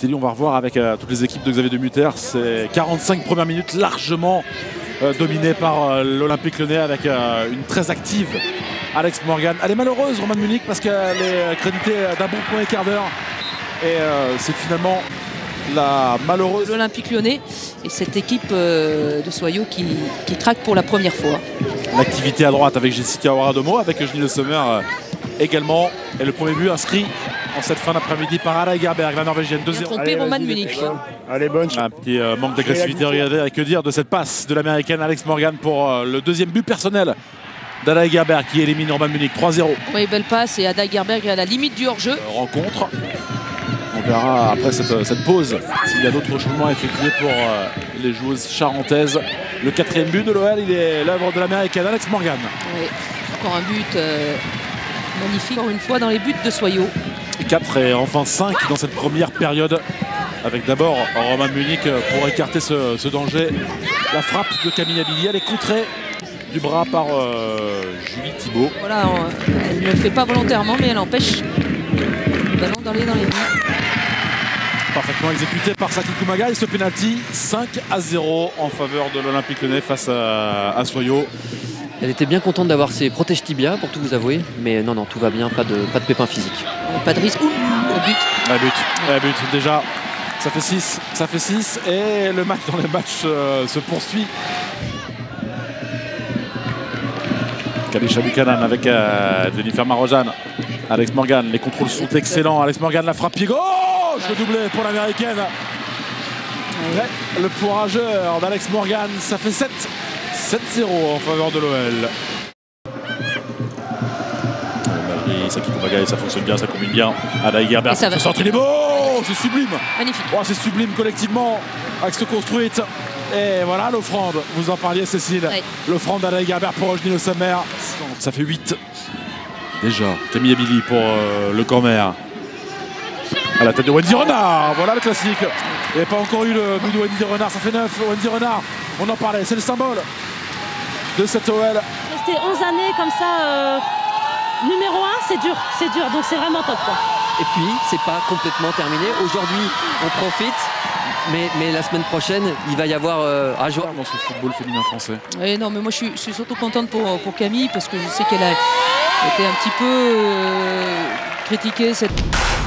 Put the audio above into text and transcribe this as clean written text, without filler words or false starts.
Telly, on va revoir avec toutes les équipes de Xavier Demuter. C'est 45 premières minutes largement dominées par l'Olympique Lyonnais avec une très active Alex Morgan. Elle est malheureuse, Roman Munich, parce qu'elle est créditée d'un bon premier quart d'heure. Et c'est finalement la malheureuse l'Olympique Lyonnais et cette équipe de Soyaux qui craque pour la première fois. L'activité à droite avec Jessica Oradomo, avec Eugénie Le Sommer également. Et le premier but inscrit en cette fin d'après-midi par Ada Egerberg, la Norvégienne. 2-0. Trompé Roman Munich. Allez, bonne. Un petit manque d'agressivité, regardez, que dire de cette passe de l'américaine Alex Morgan pour le deuxième but personnel d'Ada Egerberg qui élimine Roman Munich. 3-0. Oui, belle passe et Ada Egerberg à la limite du hors-jeu. Rencontre. On verra après cette pause s'il y a d'autres changements effectués pour les joueuses charentaises. Le quatrième but de l'OL, il est l'œuvre de l'américaine Alex Morgan. Oui, encore un but magnifique, encore une fois dans les buts de Soyaux. 4 et enfin 5 dans cette première période. Avec d'abord Roman Munich pour écarter ce danger. La frappe de Camille Abili, elle est contrée du bras par Julie Thibault. Voilà, elle ne le fait pas volontairement, mais elle empêche le ballon d'aller dans les buts. Parfaitement exécuté par Saki Kumaga et ce penalty 5-0 en faveur de l'Olympique Lyonnais face à Soyaux. Elle était bien contente d'avoir ses protèges tibia, pour tout vous avouer, mais non, tout va bien, pas de pépins physiques. Pas de risque. Ouh, le but. Le but. Déjà, ça fait 6 et le match dans les matchs se poursuit. Kalisha Buchanan avec Jennifer Marozan. Alex Morgan, les contrôles sont excellents. Alex Morgan, la frappe pied gauche, le doublé pour l'américaine. Le point rageur d'Alex Morgan, ça fait 7-0 en faveur de l'OL. Saki Kumaga, ça fonctionne bien, ça combine bien. Ada Egerberg, ce centre, il est beau, c'est sublime. Magnifique. Oh, c'est sublime collectivement, axe construite. Et voilà l'offrande, vous en parliez Cécile. Oui. L'offrande d'Ada Egerberg pour Eugénie Le Sommer. Ça fait 8. Déjà, Camille Abili pour le corner. À la tête de Wendy Renard, voilà le classique. Il n'y a pas encore eu le but de Wendy Renard, ça fait 9. Wendy Renard, on en parlait, c'est le symbole de cette OL. Rester 11 années comme ça, numéro 1, c'est dur, donc c'est vraiment top, quoi. Et puis, c'est pas complètement terminé. Aujourd'hui, on profite, mais la semaine prochaine, il va y avoir à jouer dans ce football féminin français. Et non, mais moi je suis surtout contente pour Camille parce que je sais qu'elle a été un petit peu critiquée cette...